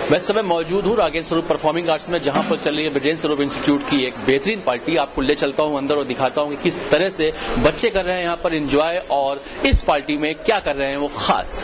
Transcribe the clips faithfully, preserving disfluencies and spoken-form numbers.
मैं इस समय मौजूद हूँ राजेंद्र स्वरूप परफॉर्मिंग आर्ट्स में, जहां पर चल रही है राजेंद्र स्वरूप इंस्टीट्यूट की एक बेहतरीन पार्टी। आपको ले चलता हूँ अंदर और दिखाता हूँ कि किस तरह से बच्चे कर रहे हैं यहाँ पर एंजॉय, और इस पार्टी में क्या कर रहे हैं वो खास।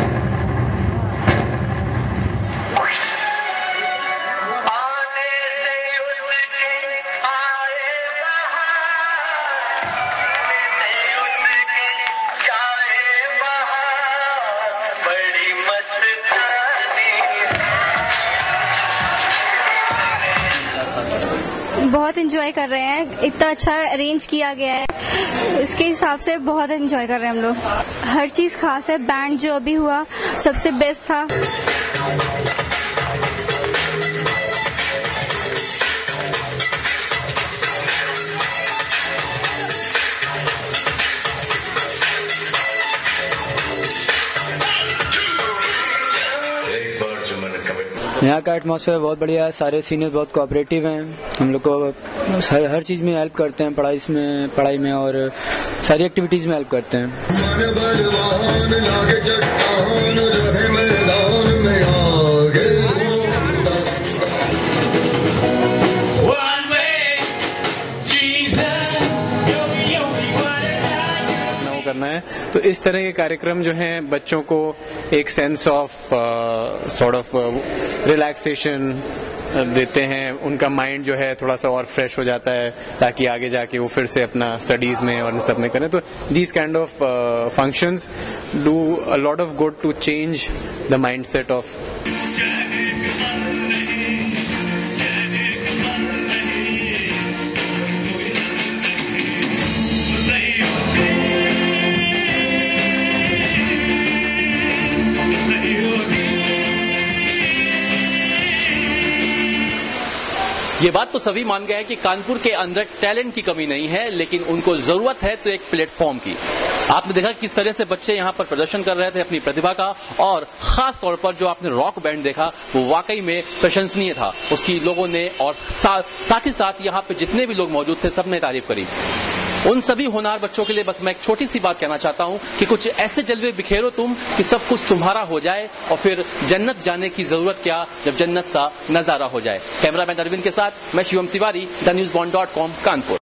बहुत एंजॉय कर रहे हैं, इतना अच्छा अरेंज किया गया है, उसके हिसाब से बहुत एंजॉय कर रहे हैं हम लोग। हर चीज खास है, बैंड जो अभी हुआ सबसे बेस्ट था। यहाँ का एटमॉस्फेयर बहुत बढ़िया है, सारे सीनियर बहुत कोऑपरेटिव हैं, हम लोग को हर, हर चीज़ में हेल्प करते हैं, पढ़ाई में पढ़ाई में और सारी एक्टिविटीज़ में हेल्प करते हैं। करना है तो इस तरह के कार्यक्रम जो हैं बच्चों को एक sense of sort of relaxation देते हैं, उनका माइंड जो है थोड़ा सा और फ्रेश हो जाता है ताकि आगे जाके वो फिर से अपना स्टडीज में और इन सब में करें। तो these kind of functions do a lot of good to change the mindset of. ये बात तो सभी मान गए हैं कि कानपुर के अंदर टैलेंट की कमी नहीं है, लेकिन उनको जरूरत है तो एक प्लेटफॉर्म की। आपने देखा किस तरह से बच्चे यहाँ पर प्रदर्शन कर रहे थे अपनी प्रतिभा का, और खास तौर पर जो आपने रॉक बैंड देखा वो वाकई में प्रशंसनीय था। उसकी लोगों ने और सा, साथ ही साथ यहाँ पे जितने भी लोग मौजूद थे सबने तारीफ करी। उन सभी होनहार बच्चों के लिए बस मैं एक छोटी सी बात कहना चाहता हूं कि कुछ ऐसे जलवे बिखेरो तुम कि सब कुछ तुम्हारा हो जाए, और फिर जन्नत जाने की जरूरत क्या जब जन्नत सा नजारा हो जाए। कैमरामैन अरविंद के साथ मैं Shivam Tiwari, the news bond dot com, Kanpur.